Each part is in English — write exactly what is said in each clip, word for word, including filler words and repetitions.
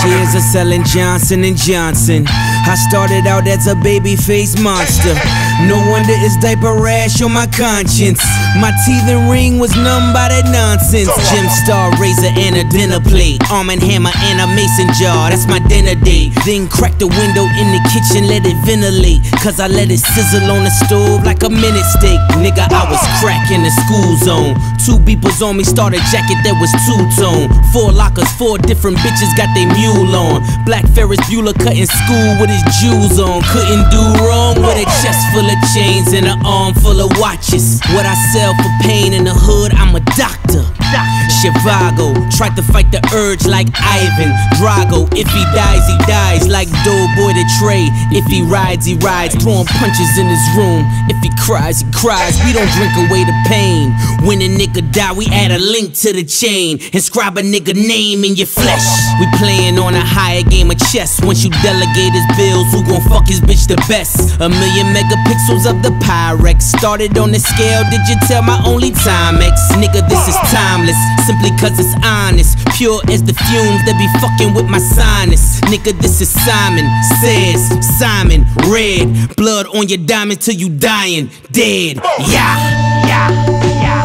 years of selling Johnson and Johnson. I started out as a baby-faced monster. No wonder it's diaper rash on my conscience. My teeth and ring was numb by that nonsense. Gym star, razor, and a dinner plate. Arm and hammer and a mason jar, that's my dinner date. Then crack the window in the kitchen, let it ventilate. Cause I let it sizzle on the stove like a minute steak. Nigga, I was crack in the school zone. Two beepers on me, started jacket that was two-tone. Four lockers, four different bitches got they mule on. Black Ferris Bueller cutting school with his jewels on. Couldn't do wrong with a chest full of chains and an arm full of watches. What I sell for pain in the hood, I'm a doctor. Shivago, tried to fight the urge like Ivan Drago. If he dies, he dies like Doughboy the Trey. If he rides, he rides, throwing punches in his room. If he cries, he cries. We don't drink away the pain. When a nigga die, we add a link to the chain. Inscribe a nigga name in your flesh. We playing on a higher game of chess. Once you delegate his bills, who gon' fuck his bitch the best? A million megapixels of the Pyrex. Started on the scale, did you tell my only Timex? Nigga, this is timeless, simply cause it's honest. Pure as the fumes that be fucking with my sinus. Nigga, this is Simon Says, Simon Red. Blood on your diamond till you dying dead. Yeah, yeah, yeah.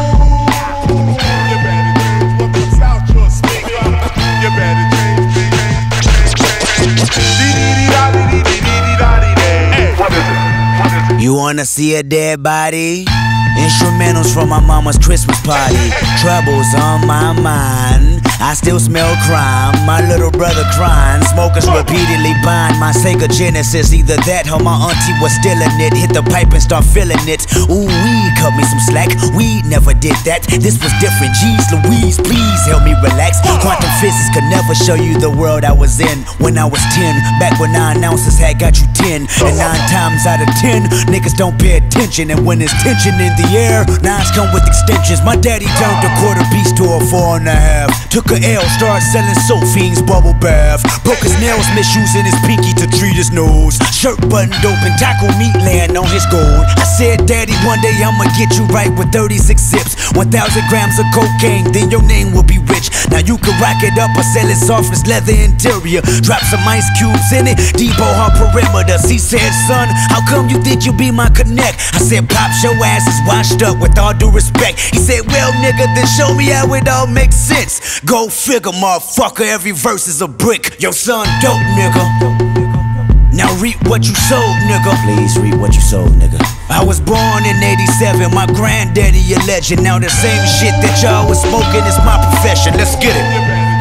You wanna see a dead body? Instrumentals from my mama's Christmas party. Troubles on my mind, I still smell crime. My little brother crying, smokers repeatedly bind my Sega Genesis. Either that or my auntie was still in it. Hit the pipe and start feeling it. Ooh, weed cut me some slack. Weed never did that. This was different. Jeez Louise, please help me relax. Quantum physics could never show you the world I was in when I was ten. Back when nine ounces had got you ten. And nine times out of ten, niggas don't pay attention. And when there's tension in the air, nines come with extensions. My daddy turned a quarter piece to a four and a half. Took a L, started selling soap fiends, bubble bath. Broke his nails, misusing his pinky to treat his nose. Shirt buttoned open, taco meat laying on his gold. I said, Daddy, one day I'ma get you right with thirty-six zips, one thousand grams of cocaine, then your name will be rich. Now you can rack it up or sell it soft as leather interior. Drop some ice cubes in it, depot her perimeters. He said, son, how come you think you be my connect? I said, Pops, your ass is washed up with all due respect. He said, well, nigga, then show me how it all makes sense. Go figure, motherfucker, every verse is a brick. Your son dope, nigga. Now reap what you sold, nigga. Please reap what you sold, nigga. I was born in eighty-seven, my granddaddy a legend. Now the same shit that y'all was smoking is my profession. Let's get it.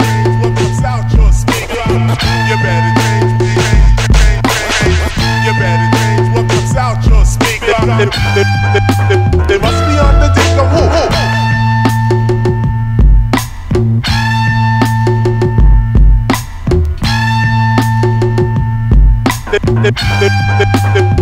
You better change, you better change what comes out your speaker. They, they, they, they must be on the dick of who, who? They, they, they, they, they,